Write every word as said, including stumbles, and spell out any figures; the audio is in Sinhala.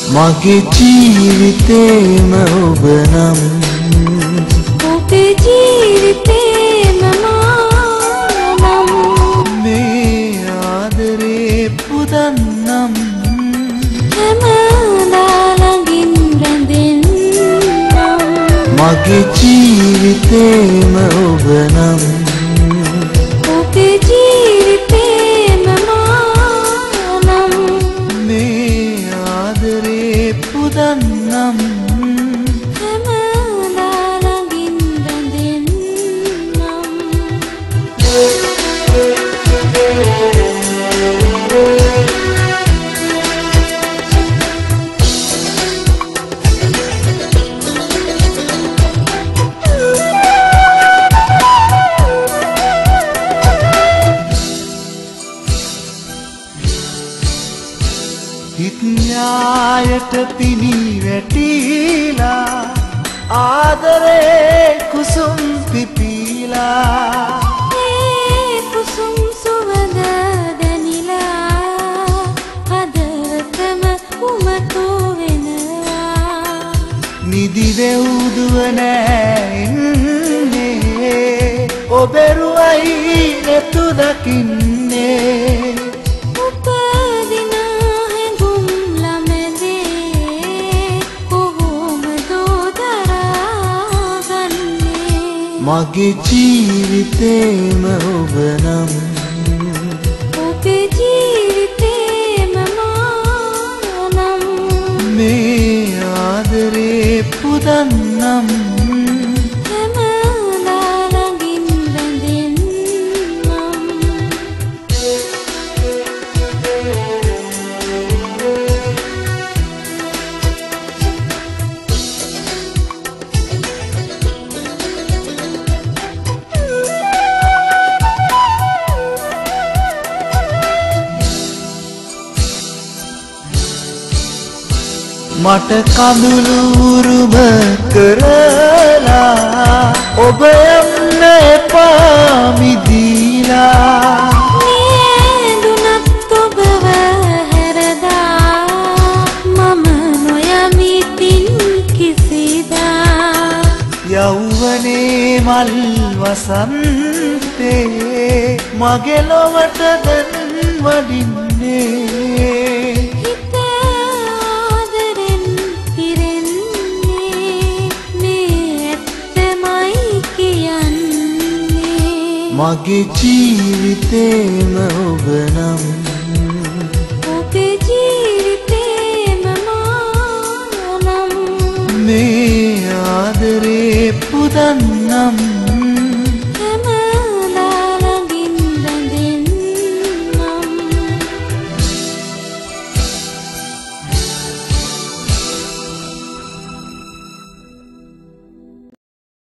මගේ ජීවිතේම ඔබ නම් ඔබේ ජීවිතේම මා නම් මේ ආදරේ පුදන්නම් හැමදා ළඟින් රැඳෙන්නම් මගේ ජීවිතේම ඔබ නම් ඔබේ ජීවිතේම මා නම් මේ ආදරේ පුදන්නම් හැමදා ළඟින් රැඳෙන්නම් හිත් න්‍යායට පිණි වැටිලා ආදරේ කුසුම් පිපිලා ඒ කුසුම් සුවඳ දැනිලා හදවතම උමතු වෙනවා නිදි වෙවුදුව නෑ ඉන්නේ ඔබරුවයි නැතු දකින්නේ මගේ ජීවිතේම ඔබ නම් ඔබේ ජීවිතේම මා නම් මේ ආදරේ පුදන්නම් හැමදා ළඟින් රැඳෙන්නම් මට කඳුළු උරුම කරලා ඔබ යන්න එපා මිදීලා නේදුනත් ඔබව හැරදා මම නොයමි පින් කිසිදා යෞවනේ මල් වසන්තේ මගේ ලොවට දැන් වඩින්නේ මගේ ජීවිතේම ඔබ නම් ඔබේ ජීවිතේම මා නම් මේ ආදරේ පුදන්නම්